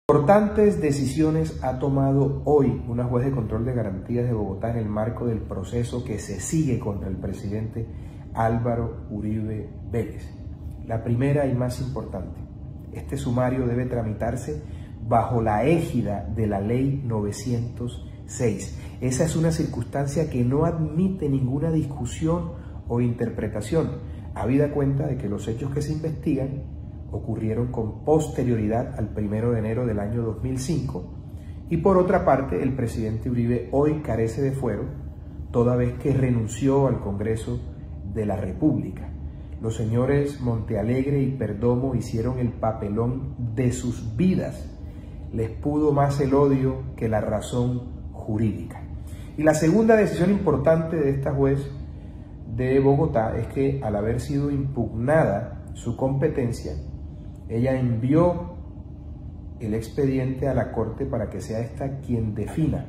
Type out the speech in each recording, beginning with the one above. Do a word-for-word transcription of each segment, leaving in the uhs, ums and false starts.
Importantes decisiones ha tomado hoy una juez de control de garantías de Bogotá en el marco del proceso que se sigue contra el presidente Álvaro Uribe Vélez. La primera y más importante, este sumario debe tramitarse bajo la égida de la ley novecientos seis. Esa es una circunstancia que no admite ninguna discusión o interpretación, habida cuenta de que los hechos que se investigan ocurrieron con posterioridad al primero de enero del año dos mil cinco, y por otra parte el presidente Uribe hoy carece de fuero, toda vez que renunció al Congreso de la República. Los señores Montealegre y Perdomo hicieron el papelón de sus vidas, les pudo más el odio que la razón jurídica. Y la segunda decisión importante de esta juez de Bogotá es que, al haber sido impugnada su competencia, ella envió el expediente a la Corte para que sea esta quien defina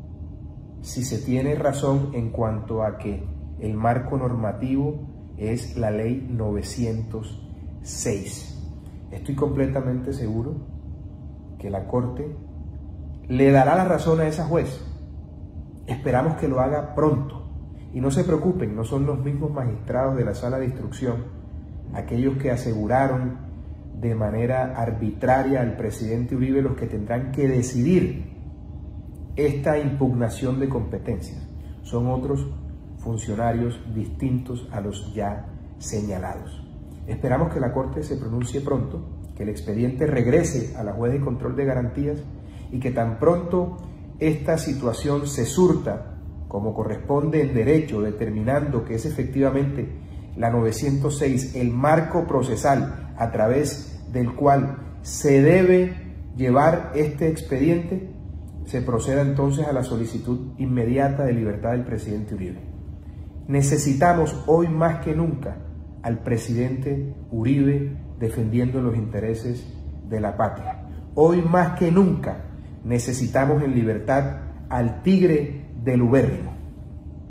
si se tiene razón en cuanto a que el marco normativo es la ley novecientos seis. Estoy completamente seguro que la Corte le dará la razón a esa juez. Esperamos que lo haga pronto. Y no se preocupen, no son los mismos magistrados de la sala de instrucción aquellos que aseguraron de manera arbitraria al presidente Uribe los que tendrán que decidir esta impugnación de competencias. Son otros funcionarios distintos a los ya señalados. Esperamos que la Corte se pronuncie pronto, que el expediente regrese a la juez de control de garantías y que tan pronto esta situación se surta como corresponde en derecho, determinando que es efectivamente la novecientos seis el marco procesal a través del cual se debe llevar este expediente, se proceda entonces a la solicitud inmediata de libertad del presidente Uribe. Necesitamos hoy más que nunca al presidente Uribe defendiendo los intereses de la patria. Hoy más que nunca necesitamos en libertad al tigre del ubérrimo.